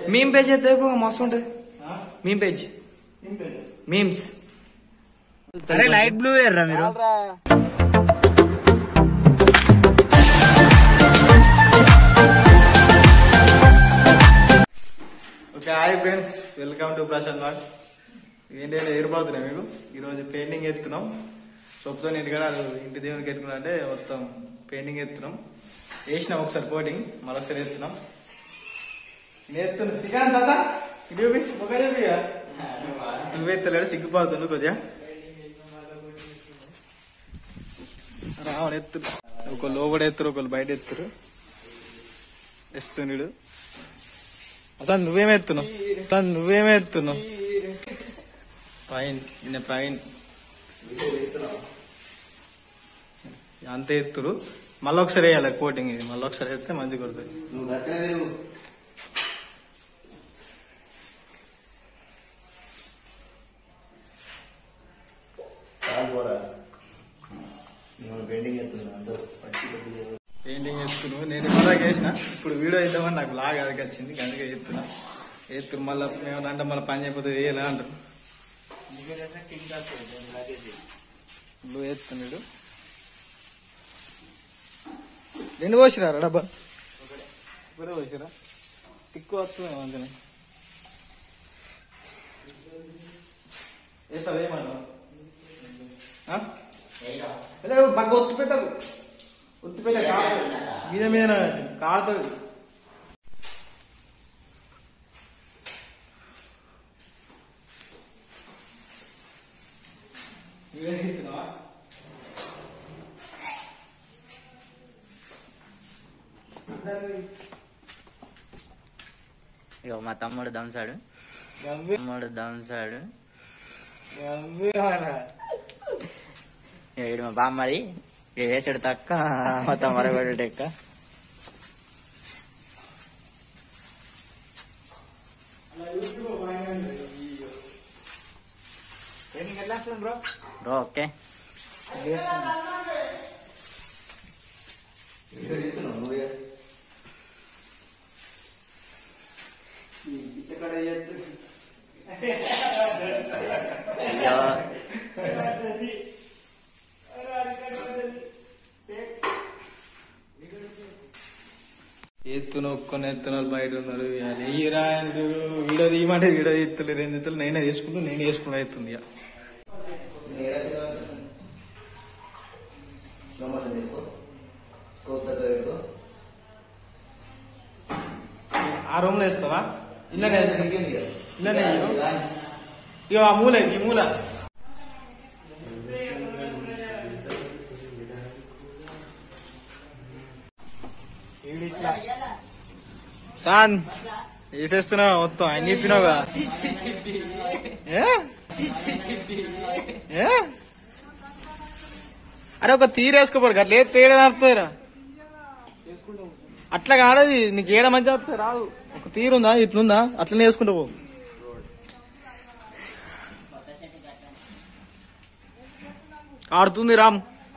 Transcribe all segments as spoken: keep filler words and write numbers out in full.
Meme page అయితే మస్తు ఉంటుంది. Meme page memes. అరే లైట్ బ్లూ ఎర్రా మీరు. Okay hi friends, welcome to Prashant what. ఏంటంటే ఏర్పడుతున్నాయి మీకు ఈరోజు పెయింటింగ్ ఎత్తున్నాం. సొప్పుతో ఇంటికాడ ఇంటి దేవునికి ఎత్తుకున్నా అంటే మొత్తం పెయింటింగ్ ఎత్తున్నాం. వేసినాం ఒకసారి కోటింగ్, మరొకసారి ఎత్తున్నాం. నేను ఎత్తున్నా శ్రీకాంత్ తాత ఇది ఒక నువ్వు ఎత్తలేడు, సిగ్గుపడుతుంది కొద్దిగా. రావణ ఎత్తురు, ఒకళ్ళు లోపల ఎత్తురు, ఒకళ్ళు బయట ఎత్తురు. ఎస్తున్నాడు అసలు నువ్వేమే ఎత్తున్నావు, అసలు నువ్వేమే ఎత్తున్నావు. ప్రవీణ్ నిన్న ప్రవీణ్ అంతే ఎత్తురు. మళ్ళీ ఒకసారి వేయాలి కోటింగ్, ఇది మళ్ళీ ఒకసారి వేస్తే మంచి కొడుతుంది. పెయింటింగ్ వేస్తున్నావు, నేను ఇప్పటిదాకా వేసిన. ఇప్పుడు వీడియో వేద్దామని నాకు లాగా అదికి వచ్చింది, అందుకే వేస్తున్నా. వేస్తున్నారు మళ్ళీ మేము అంటే మళ్ళీ పని అయిపోతే వేయాలి అంటారు. నువ్వు వేస్తున్నాడు. రెండు పోసిరా డబ్బా, ఒకటే పోసిరా. తిక్కు వస్తుంది అంతనే వేస్తావు. ఏమన్నా బాగా ఒత్తు పెట్టదు, ఒత్తు పెట్ట మీద మీద కాడుతుంది. ఇక మా తమ్ముడు దంసాడు, తమ్ముడు దంసాడు. వీడు మా బామ్మడి వేసాడు తక్క మొత్తం మరగడు ఎక్క. బ్రో ఓకే అయ్యో ఎత్తున ఒక్కొని ఎత్తున్నారు, బయట ఉన్నారు. ఎయ్యరా వీడియో తీయమంటే వీడియో ఎత్తులేరు, ఎన్ని ఎత్తులు నేనే చేసుకుంటూ నేనే చేసుకున్నా ఎత్తుంది. ఆ రూమ్ లో వేస్తావా? ఇల్లనే ఇల్లనే ఇక ఆ మూల ఈ మూల సాన్ వేసేస్తున్నావు మొత్తం. ఆయన చెప్పినావుగా అరే ఒక తీరేసుకోపోరు అట్లా ఏ తేడా నడుతుందిరా. అట్లా కాడది నీకు ఏడ మంచి వస్తుంది రాదు. ఒక తీరుందా ఇట్లుందా అట్లనే వేసుకుంటా పో. ఆడుతుంది రామ్.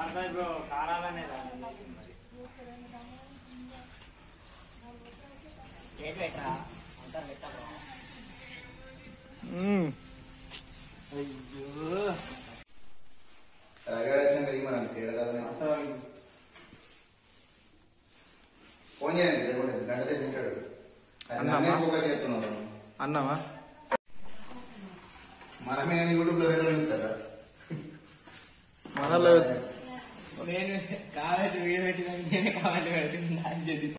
అన్నావా మనమే యూట్యూబ్ లో వెళ్తారా? మనలో నేను కావాలి వీడియో పెట్టిన నేనే కావాలి పెడుతుంది.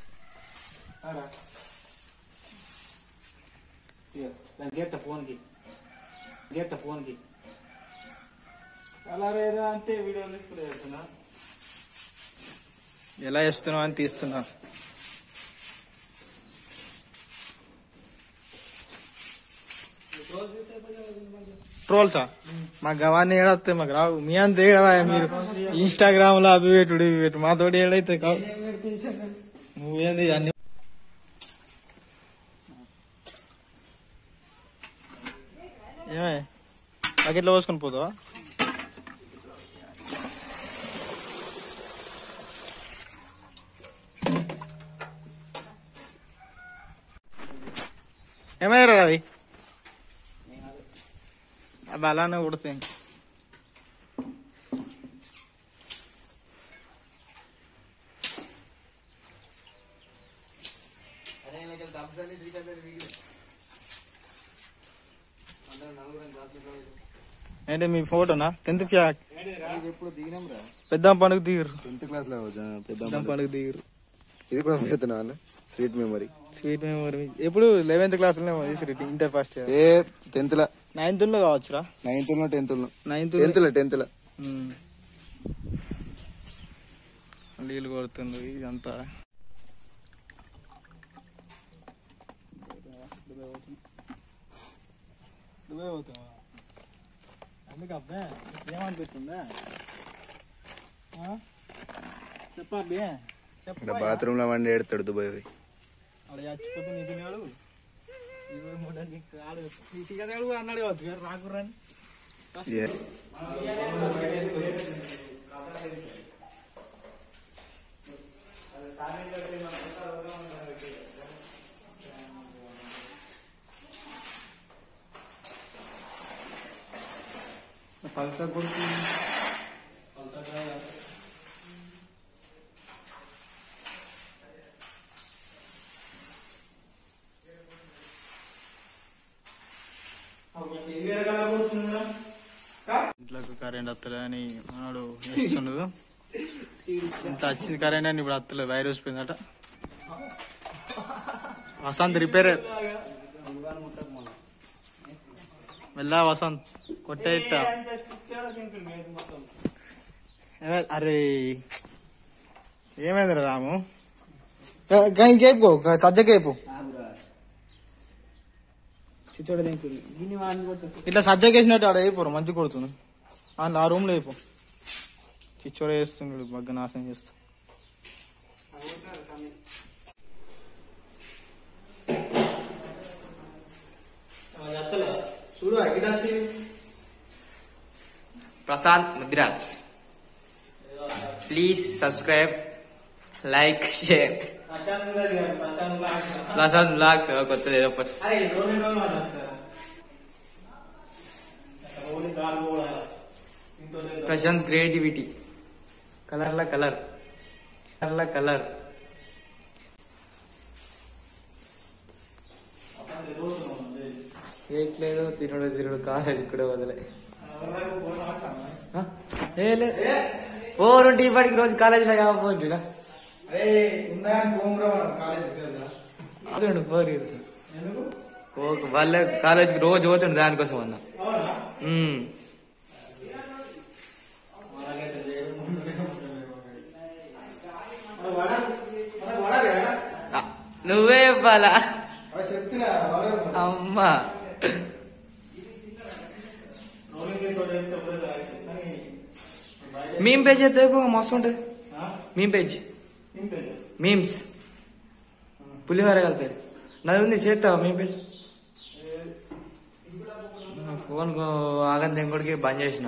గీత ఫోన్కి గీత ఫోన్కి అలా రేదా అంటే వీడియో తీసుకున్నా. ఎలా వేస్తున్నావు అని తీస్తున్నా. ట్రోల్సా మాకు గవాన్ని ఏడొస్తే మాకు రావు. మీ అంత ఏడవా మీరు ఇన్స్టాగ్రామ్ లో అవి పెట్టుడు ఇవి పెట్టు, మాతోటి ఏడైతే కావు. నువ్వేంది అన్ని ఏమే బకెట్లో పోసుకొని పోతావా? ఏమయ్యారా అవి అవి అలానే కొడుతాయి. ఏంటి మీ ఫోటోనా? టెన్త్ ఫ్యాక్ ఎప్పుడు దిగినాం రా, పెద్ద పండుగ దిగురు. టెన్త్ క్లాస్ లో పెద్ద పండుగ దిగురు. ఇది కూడా పెడుతున్నా అన్న, స్వీట్ మెమరీ. స్వీట్ మెమరీ ఎప్పుడు లెవెన్త్ క్లాస్ లో ఇంటర్ ఫస్ట్ ఇయర్. ఏ టెన్త్ లా, నైన్త్ లో కావచ్చురా. నైన్త్ లో టెన్త్ లో నైన్త్ టెన్త్ లో టెన్త్ లో నీళ్ళు కొడుతుంది ఇదంతా. అందుకు అబ్బే ఏమనిపిస్తుందా చెప్పబ్బే చెప్ప. బాత్రూమ్ లో వండి ఏడతాడు దుబాయ్ పోయి. అక్కడ చచ్చిపోతే నీ తినేవాడు ఇరవై మూడు తీసిగదేవాడు కూడా అన్నాడు కావచ్చు గారు రాకుర్రని. పల్సా కొడుకు ఇంట్లోకి కరెంట్ వస్తలేదని మనోడు వేస్తుండదు. ఇంత వచ్చింది కరెంట్ అని ఇప్పుడు వస్తలేదు, వైరస్ పోయిందట. వసంత్ రిపేర్ వెళ్ళా వసంత్ కొట్టే ఇట్ట. అరే ఏమైందిరా రాము? ఇంకేపు సజ్జకేపు ఇట్లా సజ్జకేసినట్టు ఆడ అయిపోరు, మంచి కొడుతుంది. అందులో ఆ రూమ్ లో అయిపో చిచ్చోడ వేస్తుంది, బగ్గ నాశనం చేస్తా. చూడు అగ్గిరాచి Prashant Mudiraj. Please subscribe, like, share. Prashant vlogs కొత్తది ఏదో ఒకటి. ప్రశాంత్ క్రియేటివిటీ, కలర్ల కలర్ కలర్ల కలర్. ఏట్లేదు తినడు తినడు కాలేజ్ కూడా వదిలే. ఏ లేదు ఫోర్ ఉంటే ఇప్పటికి రోజు కాలేజీలో కాకపోతుందా? అదండి ఫోర్ ఇయర్స్ వాళ్ళ కాలేజీకి రోజు పోతుండే దానికోసం అన్నా. నువ్వే ఇవ్వాలా అమ్మా? మీమ్ పేజ్ అయితే మస్తు ఉంటుంది. మీమ్ పేజ్ మీమ్స్ పులిహోర కలిపారు. నాది ఉంది, చేస్తావా మీమ్ పేజ్? ఫోన్ ఆగంత ఇంకోటికి బంద్ చేసిన.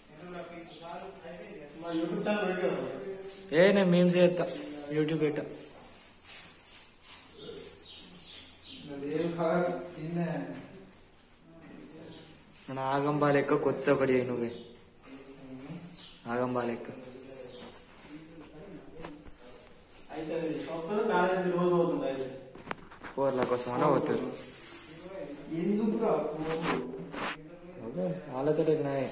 ఏ నేను మీమ్స్ చేస్తా, యూట్యూబ్ పెట్టా. మన ఆగంబా లెక్క కొత్త ఒకటి నువ్వే ఆగంబా లెక్క. పోర్ల కోసం అన్న పోతారు వాళ్ళతో.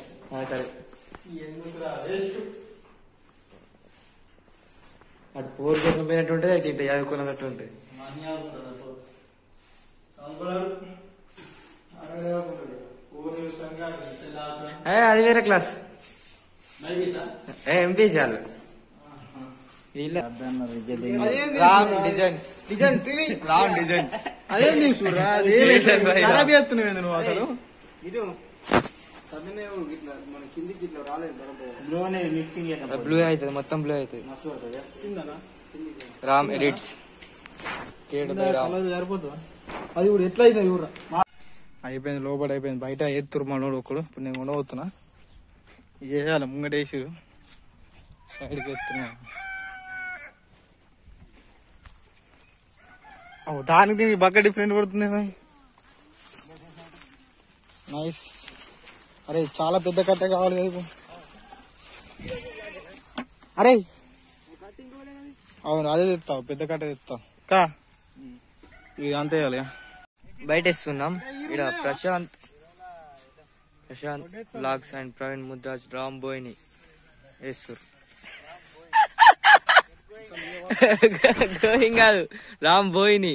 అటు పోరు కోసం పోయినట్టు ఉంటుంది, అటు ఇంత చదువుకున్నట్టు ఉంటుంది. అది వేరే క్లాస్ ఎంపీసీ వాళ్ళు. రామ్ డిజైన్స్ రామ్ డిజైన్స్ అదే ఖరాబ్ చేస్తున్నావు నువ్వు అసలు. బ్లూ అవుతుంది, మొత్తం బ్లూ అవుతుంది. రామ్ ఎడిట్స్ సరిపోతుందా? అది కూడా ఎట్లా అవుతుంది ఊరా? అయిపోయింది, లోపల అయిపోయింది. బయట ఎత్తురు మనోడు ఒకడు. ఇప్పుడు నేను ఉండబోతున్నా, వేయాలి ముంగటేసి సైడ్కి ఎత్తున్నా. దానికి దీనికి బక్క డిఫరెంట్ పడుతుంది. నైస్. అరే చాలా పెద్ద కట్ట కావాలి కదా. అరే అవును అదే తెస్తావు, పెద్ద కట్ట తెస్తావు కా. ఇది అంతే వేయాలి. బయట ఇస్తున్నాం. ఇక్కడ ప్రశాంత్ ప్రశాంత్ బ్లాగ్స్ అండ్ ప్రవీణ్ ముద్రాజ్ రామ్ బోయ్ని వేస్తారు. గోయింగ్ కాదు, రామ్ బోయ్ని.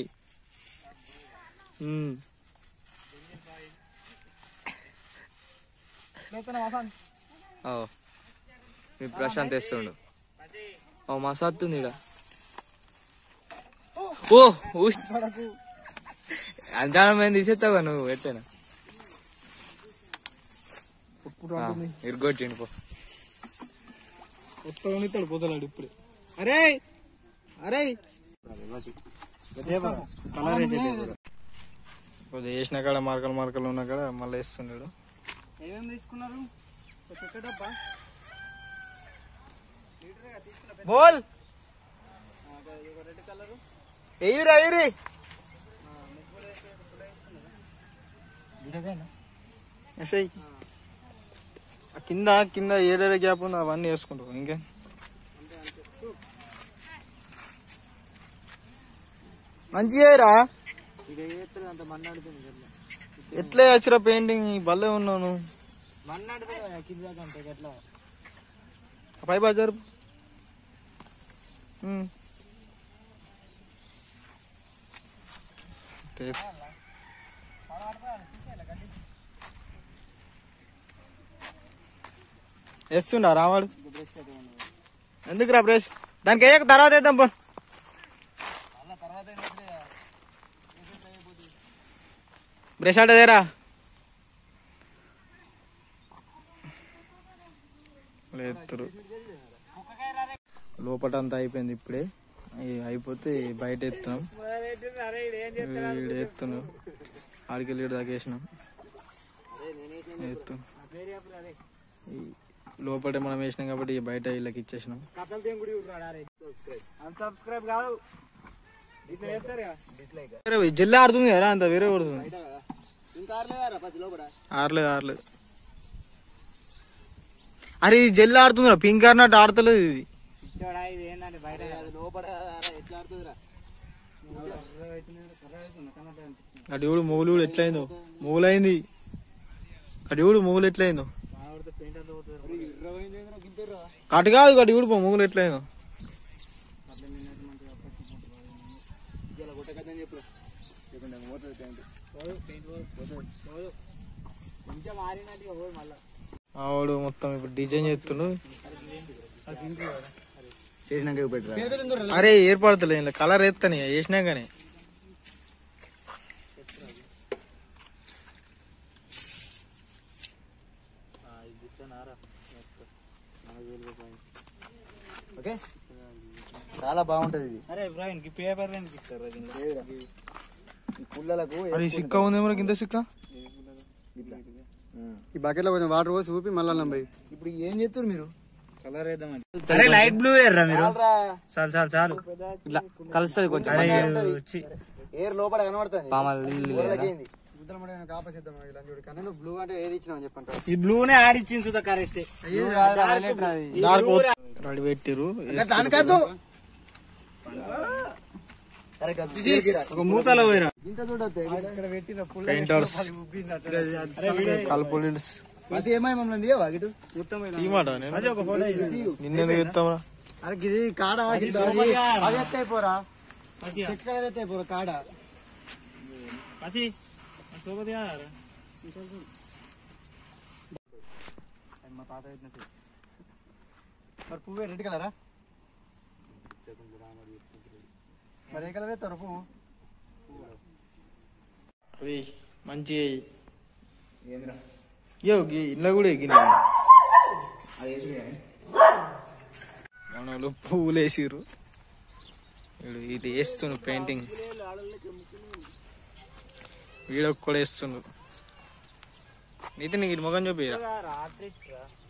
మీ ప్రశాంత్ వేస్తుండు. ఓ మసాత్తుంది ఇడ. ఓ అంతనం మేము తీసేస్తావా నువ్వు ఎట్టేనా ఇరుగొట్టిండు పో. ఉత్తరం పోతలాడు ఇప్పుడు. అరే అరే కొద్దిగా వేసిన కాడ మార్కలు మార్కలు ఉన్న కాడ మళ్ళీ వేస్తున్నాడు. ఏమేమి తీసుకున్నారు? బోల్ ఎయిరా ఎయిరి కింద కింద ఏరియా గ్యాప్ ఉంది అవన్నీ వేసుకుంటాం. ఇంకే మంచిగా ఎట్లా వచ్చిరా పెయింటింగ్ భలే ఉన్నాను. పై బజారు వేస్తుండా రావాడు. ఎందుకురా బ్రష్ దానికి వేయక తర్వాత వేద్దాం పో. బ్రష్ అంటదేరా లేతురు. లోపల అంతా అయిపోయింది. ఇప్పుడే అయిపోతే బయట ఎత్తున్నాం. ఎత్తున్నాం ఆడికి వెళ్ళి దాకా వేసినాం. ఎత్తు లోపల మనం వేసినాం కాబట్టి బయట వీళ్ళకి ఇచ్చేసినాం. జల్లి ఆడుతుంది కదా అంత వేరే కొడుతుంది. ఆడలేదు ఆడలేదు. అరే ఇది జల్లి ఆడుతుందిరా, పింక్ ఆడినట్టు ఆడతలేదు ఇది. అడివుడు మొగులు ఎట్లయిందో, మొగులైంది అడివుడు మొగులు ఎట్లయిందో. కటు కాదు అడివుడు పో మొగులు ఎట్లయిందో. ఆవిడు మొత్తం ఇప్పుడు డిజైన్ చేస్తుండు. అరే ఏర్పడతలే ఇలా కలర్ ఎత్తాను వేసినా కానీ. చాలా బాగుంటది ఇది. అరే పేపర్ సిక్క ఉందేమో కింద సిక్క. ఈ బకెట్ లో కొంచెం వాటర్ పోసి చూపి మళ్ళీ పోయి. ఇప్పుడు ఏం చేస్తారు మీరు? కలర్ వేద్దామండి. లైట్ బ్లూ ఎర్రా మీరు. చాలు చాలు చాలు ఇట్లా కలుస్తుంది కొంచెం. ఏర్ లోపల కనబడుతుంది. బ్లూ అంటే ఏది ఇచ్చినా చెప్పండి. ఈ బ్లూనే ఆడిచ్చింది సుధా కరెక్ట్. రెడీ పెట్టిరు మూతలో పోయిరా పెయింటర్స్ కల్పులిన్స్ నిన్నెందుకు చెప్తామరా? ఇది కాడ పోరా పోరా కాడ మా తాత మరి పువ్వే రెడ్ కలరా? మరి ఏ కలర్ వేస్తారు పువ్వు? అవి మంచి ఇంట్లో కూడా ఎగ్గినా మనలో పువ్వులు వేసిర్రు. ఇది వేస్తుండ్రు పెయింటింగ్. వీడొక్క కూడా వేస్తుండ్రు. నీతి నీకు మొగం చూపిరా.